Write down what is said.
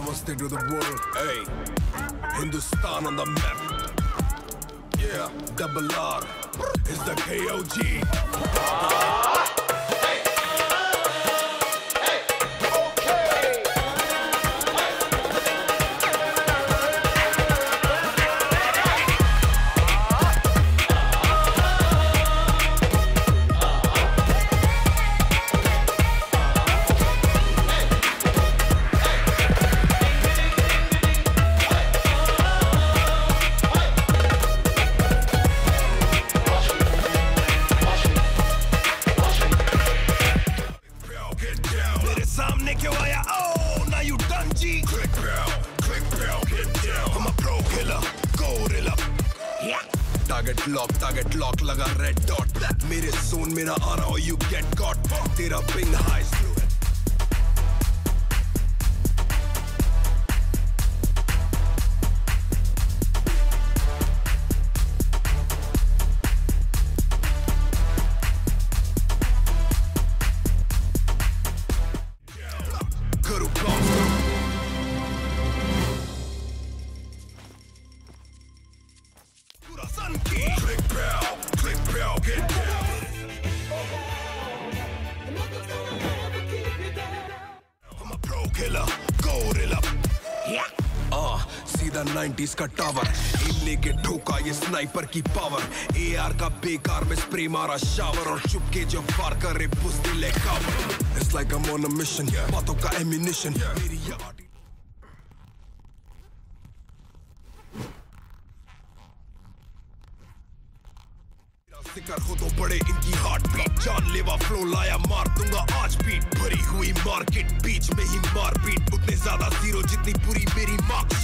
Namaste to the world. Hey, Hindustan on the map. Yeah, double R is the KOG. Target lock लगा red dot. मेरे zone मेरा आ रहा हो you get caught. तेरा ping high slow. सीधा 90s का tower M लेके ठोका ये स्नाइपर की पावर एआर का बेकार में स्प्रे मारा शावर और चुपके जो फार करे बुस्ती ले कावर it's like I am on a mission बातों का एमिनिशन मेरी याद सिकर हो तो बड़े इनकी हार्ट बीट जानलेवा फ्लो लाया मार दूंगा आज बीट भरी हुई मार्केट बीच में ही मार बीट उतने ज्यादा जीरो जितनी पूरी मेरी मार्क्स